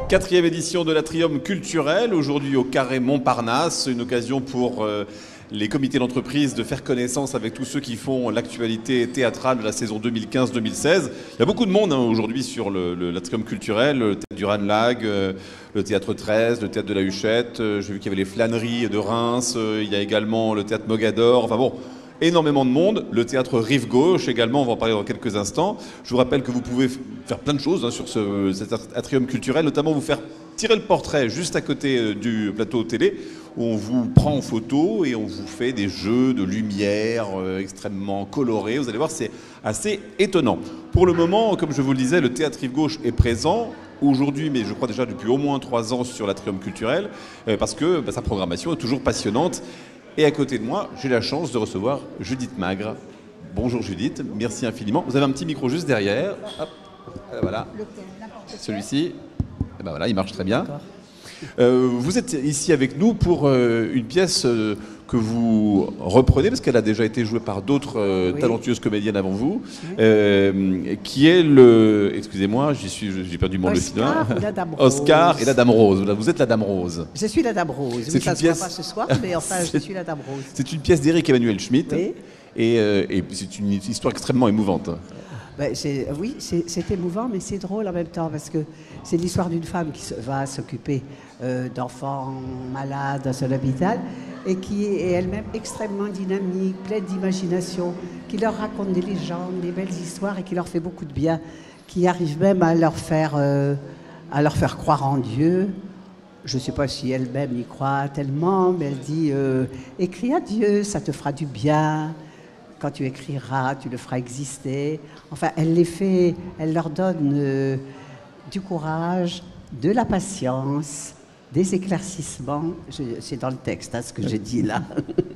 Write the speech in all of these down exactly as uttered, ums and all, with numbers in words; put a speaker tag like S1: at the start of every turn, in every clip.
S1: Quatrième édition de l'Atrium culturel, aujourd'hui au Carré Montparnasse, une occasion pour euh, les comités d'entreprise de faire connaissance avec tous ceux qui font l'actualité théâtrale de la saison deux mille quinze deux mille seize. Il y a beaucoup de monde hein, aujourd'hui sur le, le, l'Atrium culturel, le théâtre du Ranelagh, euh, le théâtre treize, le théâtre de la Huchette, euh, j'ai vu qu'il y avait les flâneries de Reims, euh, il y a également le théâtre Mogador, enfin bon, énormément de monde, le théâtre Rive Gauche également, on va en parler dans quelques instants. Je vous rappelle que vous pouvez faire plein de choses hein, sur ce, cet atrium culturel, notamment vous faire tirer le portrait juste à côté euh, du plateau télé, où on vous prend en photo et on vous fait des jeux de lumière euh, extrêmement colorés. Vous allez voir, c'est assez étonnant. Pour le moment, comme je vous le disais, le théâtre Rive Gauche est présent aujourd'hui, mais je crois déjà depuis au moins trois ans sur l'atrium culturel, euh, parce que bah, sa programmation est toujours passionnante. Et à côté de moi, j'ai la chance de recevoir Judith Magre. Bonjour Judith, merci infiniment. Vous avez un petit micro juste derrière. Hop, voilà. Celui-ci. Et ben voilà, il marche très bien. Euh, vous êtes ici avec nous pour euh, une pièce euh, que vous reprenez, parce qu'elle a déjà été jouée par d'autres euh, oui. talentueuses comédiennes avant vous, oui. euh, qui est le... Excusez-moi, j'y suis, j'ai perdu mon
S2: Oscar
S1: le
S2: ou la Dame Rose.
S1: Oscar et la Dame Rose. Vous êtes la Dame Rose.
S2: Je suis la Dame Rose.
S1: C'est
S2: oui,
S1: une
S2: ça
S1: pièce...
S2: se voit pas ce soir, mais enfin, je suis la Dame Rose.
S1: C'est une pièce d'Éric Emmanuel Schmitt,
S2: oui.
S1: et, euh, et c'est une histoire extrêmement émouvante.
S2: Ben, c'est, oui, c'est, c'est émouvant, mais c'est drôle en même temps, parce que c'est l'histoire d'une femme qui se, va s'occuper euh, d'enfants malades dans son hôpital, et qui est elle-même extrêmement dynamique, pleine d'imagination, qui leur raconte des légendes, des belles histoires, et qui leur fait beaucoup de bien, qui arrive même à leur faire, euh, à leur faire croire en Dieu. Je ne sais pas si elle-même y croit tellement, mais elle dit euh, « Écris à Dieu, ça te fera du bien ». Quand tu écriras, tu le feras exister. Enfin, elle les fait, elle leur donne euh, du courage, de la patience, des éclaircissements. Je, c'est dans le texte, hein, ce que j'ai dit là.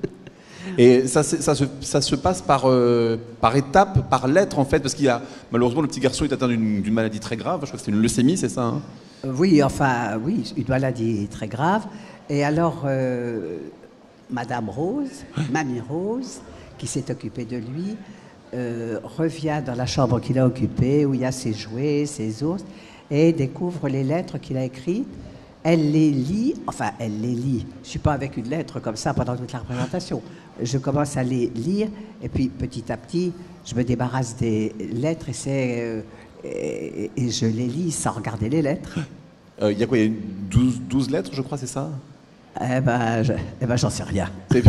S1: Et ça, ça, se, ça se passe par, euh, par étapes, par lettres en fait, parce qu'il y a malheureusement le petit garçon est atteint d'une, d'une maladie très grave. Je crois que c'est une leucémie, c'est ça hein
S2: euh, Oui, enfin, oui, une maladie très grave. Et alors, euh, Madame Rose, Mamie Rose, qui s'est occupée de lui, euh, revient dans la chambre qu'il a occupée, où il y a ses jouets, ses os, et découvre les lettres qu'il a écrites. Elle les lit, enfin, elle les lit. Je ne suis pas avec une lettre comme ça pendant toute la représentation. Je commence à les lire, et puis petit à petit, je me débarrasse des lettres, et, c'est, euh, et, et je les lis sans regarder les lettres.
S1: Il euh, y a quoi? Il y a douze, douze lettres, je crois, c'est ça?
S2: Eh ben, je, eh ben, j'en sais rien.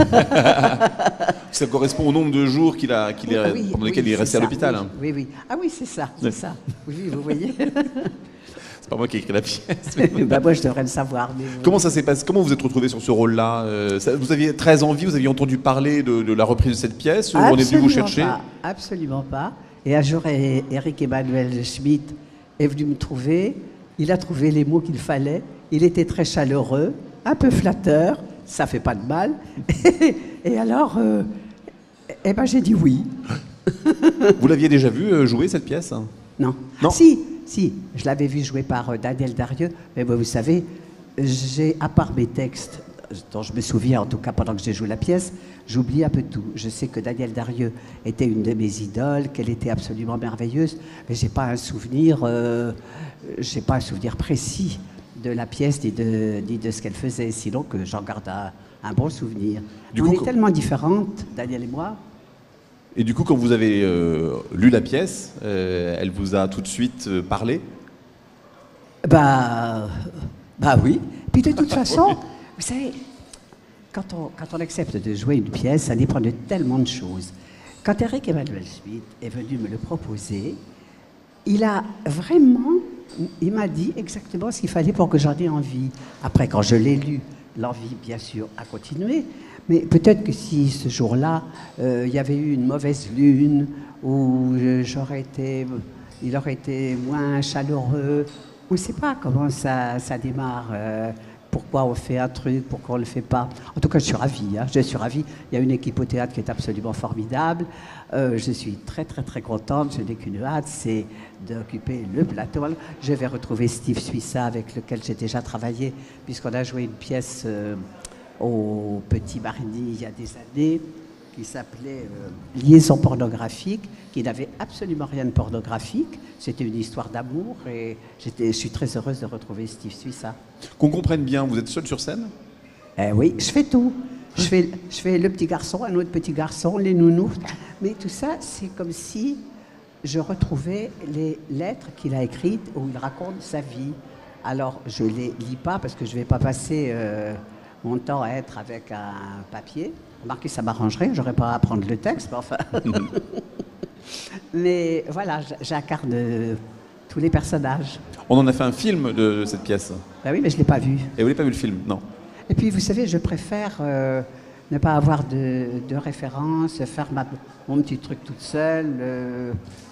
S1: Ça correspond au nombre de jours qu'il a, qu'il est, ah oui, pendant lesquels oui, il est resté à l'hôpital.
S2: Oui,
S1: hein.
S2: oui, oui. Ah oui, c'est ça, c'est ça. Oui, vous voyez.
S1: C'est pas moi qui ai écrit la pièce.
S2: Ben, moi, je devrais le savoir. Mais
S1: comment ça s'est passé? Comment vous êtes retrouvé sur ce rôle-là? euh, Vous aviez très envie, vous aviez entendu parler de, de la reprise de cette pièce, ou on est venu vous chercher?
S2: Pas, absolument pas. Et un jour, Éric Emmanuel Schmitt est venu me trouver. Il a trouvé les mots qu'il fallait. Il était très chaleureux, un peu flatteur, ça fait pas de mal. Et alors, euh, eh ben, j'ai dit oui.
S1: Vous l'aviez déjà vu jouer cette pièce?
S2: Non.
S1: Non.
S2: Si, si, je l'avais vu jouer par euh, Daniel Darieux, mais moi, vous savez, j'ai, à part mes textes, dont je me souviens en tout cas pendant que j'ai joué la pièce, j'oublie un peu tout. Je sais que Daniel Darieux était une de mes idoles, qu'elle était absolument merveilleuse, mais j'ai pas un souvenir, euh, j'ai pas un souvenir précis de la pièce ni de, ni de ce qu'elle faisait, sinon que j'en garde un, un bon souvenir. Du On coup, est quand... tellement différentes, Daniel et moi.
S1: Et du coup, quand vous avez euh, lu la pièce, euh, elle vous a tout de suite euh, parlé?
S2: Bah, bah oui. Puis de toute façon, vous savez, quand on, quand on accepte de jouer une pièce, ça dépend de tellement de choses. Quand Éric Emmanuel Schmitt est venu me le proposer, il a vraiment... Il m'a dit exactement ce qu'il fallait pour que j'en ai envie. Après, quand je l'ai lu, l'envie, bien sûr, a continué. Mais peut-être que si ce jour-là, euh, il y avait eu une mauvaise lune, ou j'aurais été, il aurait été moins chaleureux, on ne sait pas comment ça, ça démarre. Euh, pourquoi on fait un truc, pourquoi on ne le fait pas. En tout cas, je suis ravie. Hein, je suis ravie. Il y a une équipe au théâtre qui est absolument formidable. Euh, je suis très, très, très contente. Je n'ai qu'une hâte, c'est d'occuper le plateau. Je vais retrouver Steve Suissa, avec lequel j'ai déjà travaillé, puisqu'on a joué une pièce euh, au Petit Marigny il y a des années. qui s'appelait euh, Liaison pornographique, qui n'avait absolument rien de pornographique. C'était une histoire d'amour et je suis très heureuse de retrouver Steve Suissa.
S1: Qu'on comprenne bien, vous êtes seul sur scène?
S2: Eh oui, je fais tout. Je fais, je fais le petit garçon, un autre petit garçon, les nounous. Mais tout ça, c'est comme si je retrouvais les lettres qu'il a écrites où il raconte sa vie. Alors, je ne les lis pas parce que je ne vais pas passer euh, mon temps à être avec un papier. Remarquez, ça m'arrangerait, j'aurais pas à apprendre le texte, mais enfin. Mais voilà, j'incarne euh, tous les personnages.
S1: On en a fait un film de, de cette pièce.
S2: Ben oui, mais je ne l'ai pas vu.
S1: Et vous n'avez pas vu le film? Non.
S2: Et puis, vous savez, je préfère euh, ne pas avoir de, de référence, faire ma, mon petit truc toute seule. Euh,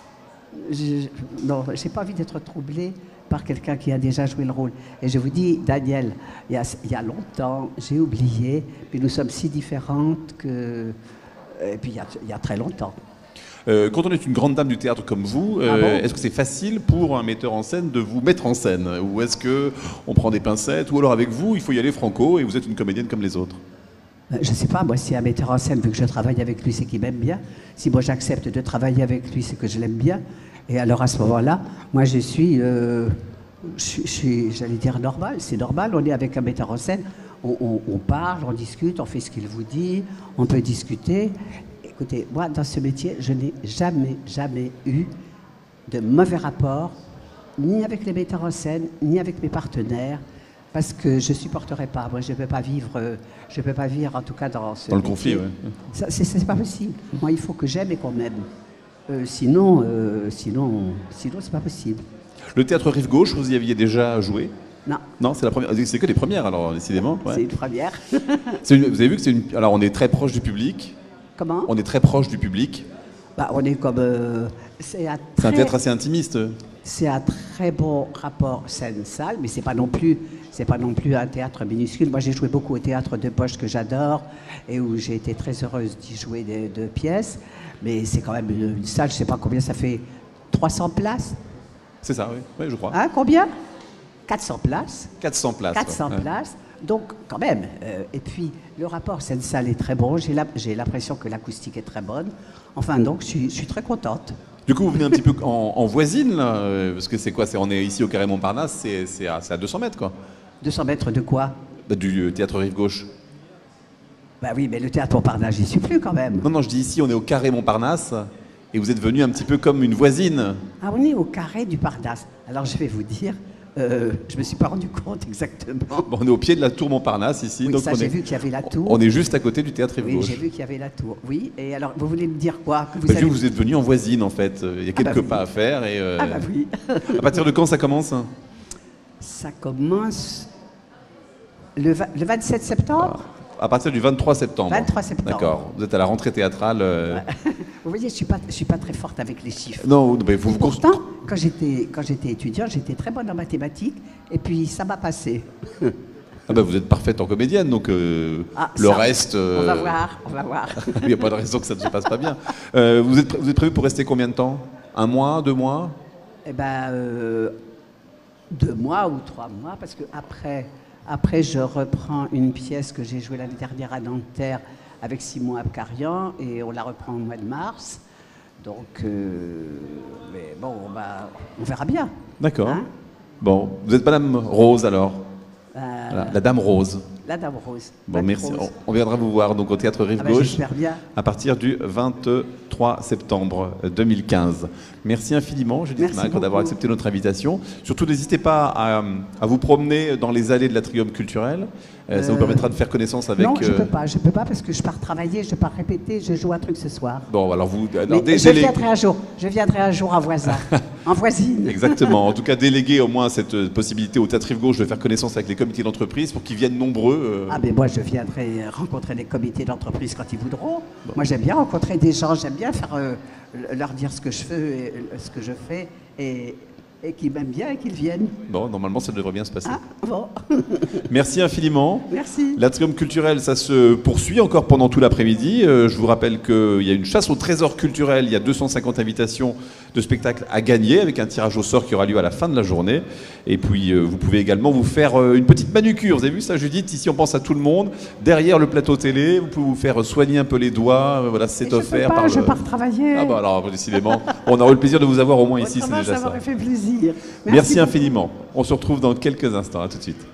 S2: je, non, je n'ai pas envie d'être troublée par quelqu'un qui a déjà joué le rôle. Et je vous dis, Daniel, il y a, il y a longtemps, j'ai oublié, puis nous sommes si différentes que... Et puis, il y a, il y a très longtemps.
S1: Euh, quand on est une grande dame du théâtre comme vous, euh,
S2: Ah bon?
S1: est-ce que c'est facile pour un metteur en scène de vous mettre en scène? Ou est-ce qu'on prend des pincettes? Ou alors avec vous, il faut y aller franco et vous êtes une comédienne comme les autres?
S2: Je ne sais pas, moi, si un metteur en scène, vu que je travaille avec lui, c'est qu'il m'aime bien. Si moi j'accepte de travailler avec lui, c'est que je l'aime bien. Et alors à ce moment-là, moi je suis, euh, je, je suis, j'allais dire normal, c'est normal, on est avec un metteur en scène, on, on, on parle, on discute, on fait ce qu'il vous dit, on peut discuter. Écoutez, moi dans ce métier, je n'ai jamais, jamais eu de mauvais rapport, ni avec les metteurs en scène, ni avec mes partenaires. Parce que je ne supporterais pas. Moi, je ne peux pas vivre, euh, je peux pas vivre, en tout cas, dans ce
S1: Dans le
S2: métier.
S1: conflit, oui.
S2: Ça, c'est, c'est pas possible. Moi, il faut que j'aime et qu'on m'aime. Euh, sinon, euh, sinon, sinon, c'est pas possible.
S1: Le théâtre Rive Gauche, vous y aviez déjà joué?
S2: Non.
S1: Non, c'est la première. C'est que les premières, alors, décidément. Ouais.
S2: C'est une première.
S1: C'est une- Vous avez vu que c'est une. Alors, on est très proche du public.
S2: Comment?
S1: On est très proche du public.
S2: Bah, on est comme... euh, c'est un,
S1: C'est un
S2: très-
S1: théâtre assez intimiste.
S2: c'est un très bon rapport scène-salle, mais c'est pas non plus, c'est pas non plus un théâtre minuscule. Moi, j'ai joué beaucoup au théâtre de poche que j'adore et où j'ai été très heureuse d'y jouer des deux pièces. Mais c'est quand même une, une salle, je sais pas combien ça fait, trois cents places.
S1: C'est ça, oui. Oui, je crois.
S2: Hein, combien? quatre cents places.
S1: quatre cents places.
S2: quatre cents
S1: ouais.
S2: places. Donc, quand même. euh, et puis, le rapport scène-salle est très bon. J'ai, la- j'ai l'impression que l'acoustique est très bonne. Enfin, donc, je suis, je suis très contente.
S1: Du coup, vous venez un petit peu en, en voisine, là, euh, parce que c'est quoi? C'est, on est ici au Carré Montparnasse, c'est, c'est, à, c'est à deux cents mètres, quoi.
S2: deux cents mètres de quoi?
S1: Bah, du euh, théâtre Rive Gauche.
S2: Bah oui, mais le théâtre Montparnasse, j'y suis plus quand même.
S1: Non, non, je dis ici, on est au Carré Montparnasse, et vous êtes venu un petit peu comme une voisine.
S2: Ah, on est au carré du Parnasse. Alors, je vais vous dire, euh, je me suis pas rendu compte exactement.
S1: Bon, on est au pied de la tour Montparnasse, ici.
S2: Oui,
S1: donc
S2: ça,
S1: on
S2: j'ai
S1: est,
S2: vu qu'il y avait la tour.
S1: On est juste à côté du théâtre Rive
S2: Oui,
S1: Gauche.
S2: j'ai vu qu'il y avait la tour. Oui, et alors, vous voulez me dire quoi? Que vous
S1: Bah,
S2: avez-
S1: vu que vous êtes venu en voisine, en fait. Il y a
S2: Ah,
S1: quelques
S2: bah oui.
S1: pas à faire. Et, euh,
S2: Ah bah oui.
S1: à partir de quand ça commence?
S2: Ça commence le, va- le vingt-sept septembre.
S1: À partir du vingt-trois septembre.
S2: vingt-trois septembre.
S1: D'accord. Vous êtes à la rentrée théâtrale. euh,
S2: Vous voyez, je suis pas, je suis pas très forte avec les chiffres.
S1: Non, mais vous vous
S2: Pourtant, quand j'étais, quand j'étais étudiante, j'étais très bonne en mathématiques, et puis ça m'a passé.
S1: Ah bah, vous êtes parfaite en comédienne, donc euh,
S2: Ah,
S1: le
S2: ça,
S1: reste.
S2: On va
S1: euh,
S2: voir, on va voir.
S1: Il n'y a pas de raison que ça ne se passe pas bien. Euh, vous, êtes, pré- vous êtes prévu pour rester combien de temps? Un mois, deux mois?
S2: Eh ben, euh, deux mois ou trois mois, parce que après, après je reprends une pièce que j'ai jouée l'année dernière à Nanterre avec Simon Abkarian, et on la reprend au mois de mars. Donc, euh, mais bon, bah, on verra bien.
S1: D'accord.
S2: Hein?
S1: Bon, vous êtes Madame Rose alors?
S2: Euh,
S1: Voilà, la Dame Rose.
S2: La Dame Rose.
S1: Bon,
S2: Dame
S1: merci.
S2: Rose.
S1: On, on viendra vous voir donc au théâtre Rive
S2: Ah ben,
S1: Gauche
S2: j'espère bien.
S1: à partir du vingt-trois septembre deux mille quinze. Merci infiniment, Judith
S2: Merci
S1: Macre, d'avoir
S2: beaucoup.
S1: accepté notre invitation. Surtout, n'hésitez pas à, à vous promener dans les allées de l'Atrium culturel. Euh, ça vous
S2: Euh,
S1: permettra de faire connaissance avec.
S2: Non, je
S1: euh,
S2: peux pas, je peux pas parce que je pars travailler, je pars répéter, je joue un truc ce soir.
S1: Bon, alors vous. alors,
S2: Mais
S1: dé-
S2: je
S1: délé-
S2: viendrai un jour, je viendrai un jour en voisin, en voisine.
S1: Exactement. En tout cas, déléguer au moins cette euh, possibilité au Théâtre Rive Gauche de faire connaissance avec les comités d'entreprise pour qu'ils viennent nombreux. euh,
S2: Ah mais moi je viendrai rencontrer les comités d'entreprise quand ils voudront. Moi j'aime bien rencontrer des gens, j'aime bien faire euh, leur dire ce que je fais, et, euh, ce que je fais et, et qui m'aiment bien et qu'ils viennent.
S1: Bon, normalement, ça devrait bien se passer.
S2: Ah, bon.
S1: Merci infiniment.
S2: Merci.
S1: L'Atrium culturel, ça se poursuit encore pendant tout l'après-midi. Euh, je vous rappelle qu'il y a une chasse au trésor culturel. Il y a deux cent cinquante invitations de spectacles à gagner avec un tirage au sort qui aura lieu à la fin de la journée. Et puis, euh, vous pouvez également vous faire euh, une petite manucure. Vous avez vu ça, Judith? Ici, on pense à tout le monde. Derrière le plateau télé, vous pouvez vous faire soigner un peu les doigts. Euh, voilà, c'est
S2: Je
S1: offert
S2: peux pas,
S1: par
S2: je
S1: le...
S2: pars travailler.
S1: Ah bah alors, décidément, on aura eu le plaisir de vous avoir au moins ici, c'est
S2: Autrement,
S1: déjà
S2: ça
S1: ça.
S2: m'aurait fait plaisir.
S1: Merci
S2: beaucoup.
S1: infiniment. On se retrouve dans quelques instants. À tout de suite.